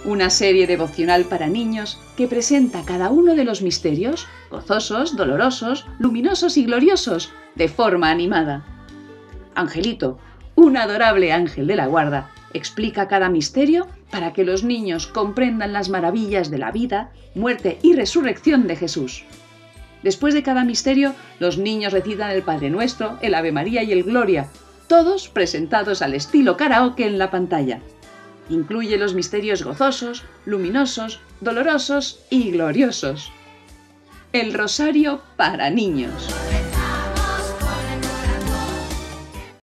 una serie devocional para niños que presenta cada uno de los misterios, gozosos, dolorosos, luminosos y gloriosos, de forma animada. Angelito, un adorable ángel de la guarda, explica cada misterio para que los niños comprendan las maravillas de la vida, muerte y resurrección de Jesús. Después de cada misterio, los niños recitan el Padre Nuestro, el Ave María y el Gloria, todos presentados al estilo karaoke en la pantalla. Incluye los misterios gozosos, luminosos, dolorosos y gloriosos. El Rosario para niños.